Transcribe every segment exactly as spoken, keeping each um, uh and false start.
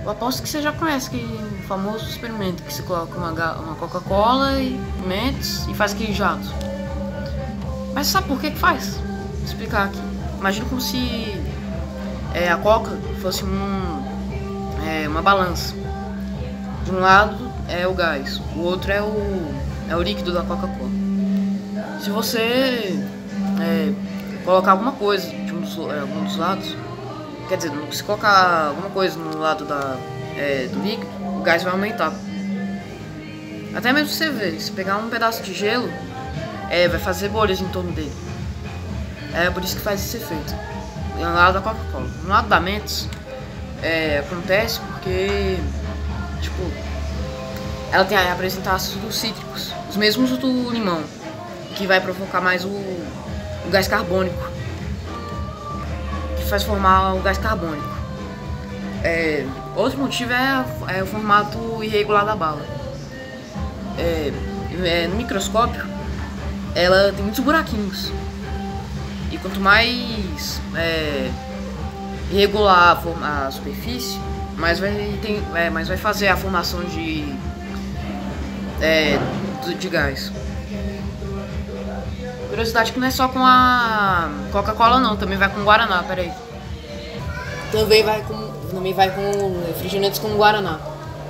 Eu aposto que você já conhece aquele famoso experimento que você coloca uma, uma Coca-Cola e Mentos e faz aquele jato. Mas sabe por que que faz? Vou explicar aqui. Imagina como se é, a Coca fosse um, é, uma balança. De um lado é o gás, o outro é o, é o líquido da Coca-Cola. Se você é, colocar alguma coisa de um dos, é, algum dos lados, quer dizer, se colocar alguma coisa no lado da, é, do líquido, o gás vai aumentar. Até mesmo você ver, se pegar um pedaço de gelo, é, vai fazer bolhas em torno dele. É por isso que faz esse efeito. No lado da Coca-Cola. No lado da Mentos, é, acontece porque, tipo, ela tem a apresentar ácidos cítricos, os mesmos do limão, que vai provocar mais o, o gás carbônico, que faz formar o gás carbônico. É, outro motivo é, é o formato irregular da bala. É, é, no microscópio, ela tem muitos buraquinhos. E quanto mais é, irregular a, a superfície, mais vai, tem, é, mais vai fazer a formação de, é, de gás. Curiosidade que não é só com a Coca-Cola não, também vai com Guaraná, peraí. Também vai com, também vai com refrigerantes com Guaraná.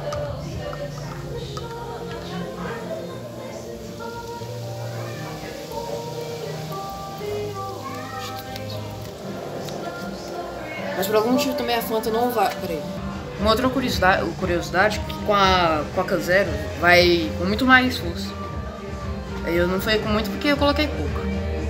Mas por algum motivo também a Fanta não vai. Peraí. Uma outra curiosidade, curiosidade que com a Coca Zero vai com muito mais força. Eu não falei com muito porque eu coloquei pouco.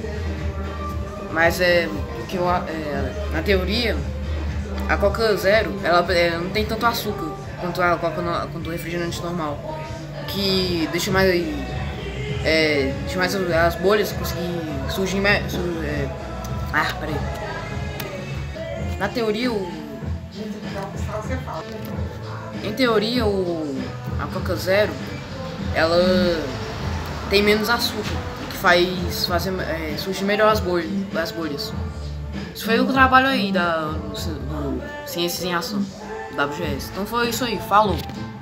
Mas é porque eu, é, na teoria a Coca Zero ela é, não tem tanto açúcar quanto a Coca no, quanto o refrigerante normal, que deixa mais é, deixa mais as bolhas conseguir surgir mais. Sur, é, ah, peraí. Na teoria, o... em teoria, o... a Coca Zero, ela tem menos açúcar, o que faz fazer, é, surgir melhor as bolhas, as bolhas. Isso foi o trabalho aí da do Ciências em Ação, do W G S. Então foi isso aí, falou!